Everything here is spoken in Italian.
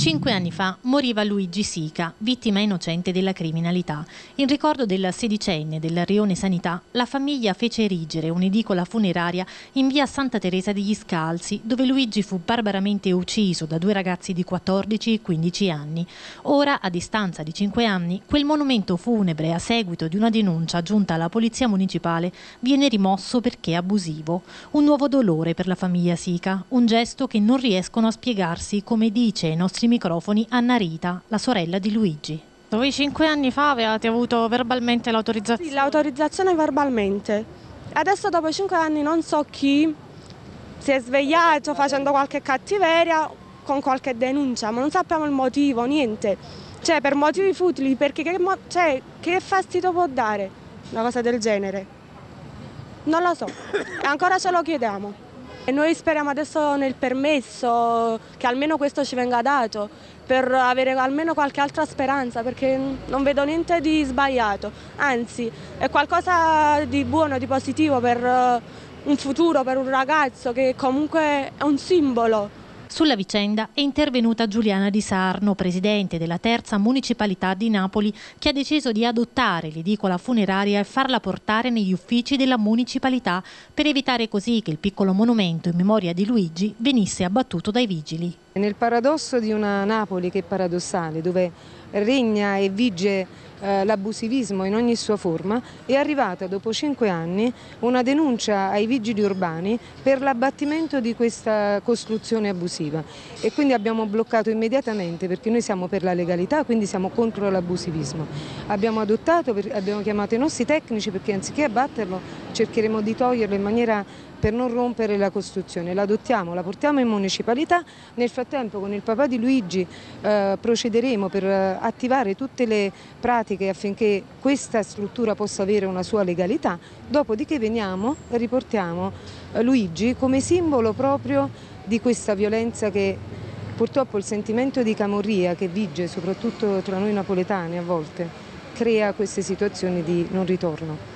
5 anni fa moriva Luigi Sica, vittima innocente della criminalità. In ricordo del sedicenne del Rione Sanità, la famiglia fece erigere un'edicola funeraria in via Santa Teresa degli Scalzi, dove Luigi fu barbaramente ucciso da 2 ragazzi di 14 e 15 anni. Ora, a distanza di 5 anni, quel monumento funebre, a seguito di una denuncia giunta alla Polizia Municipale, viene rimosso perché abusivo. Un nuovo dolore per la famiglia Sica, un gesto che non riescono a spiegarsi, come dice ai nostri microfoni Anna Rita, la sorella di Luigi. Voi 5 anni fa avevate avuto verbalmente l'autorizzazione? Sì, l'autorizzazione verbalmente. Adesso dopo 5 anni non so chi si è svegliato facendo qualche cattiveria con qualche denuncia, ma non sappiamo il motivo, niente. Cioè per motivi futili, perché che fastidio può dare una cosa del genere? Non lo so, e ancora ce lo chiediamo. E noi speriamo adesso nel permesso, che almeno questo ci venga dato, per avere almeno qualche altra speranza, perché non vedo niente di sbagliato, anzi è qualcosa di buono, di positivo per un futuro, per un ragazzo che comunque è un simbolo. Sulla vicenda è intervenuta Giuliana Di Sarno, presidente della terza municipalità di Napoli, che ha deciso di adottare l'edicola funeraria e farla portare negli uffici della municipalità per evitare così che il piccolo monumento in memoria di Luigi venisse abbattuto dai vigili. Nel paradosso di una Napoli che è paradossale, dove regna e vige l'abusivismo in ogni sua forma, è arrivata dopo 5 anni una denuncia ai vigili urbani per l'abbattimento di questa costruzione abusiva e quindi abbiamo bloccato immediatamente, perché noi siamo per la legalità, quindi siamo contro l'abusivismo. Abbiamo chiamato i nostri tecnici perché anziché abbatterlo cercheremo di toglierlo in maniera per non rompere la costruzione. La adottiamo, la portiamo in municipalità, nel frattempo con il papà di Luigi procederemo per attivare tutte le pratiche affinché questa struttura possa avere una sua legalità, dopodiché veniamo e riportiamo Luigi come simbolo proprio di questa violenza che purtroppo il sentimento di camorria che vige soprattutto tra noi napoletani a volte crea queste situazioni di non ritorno.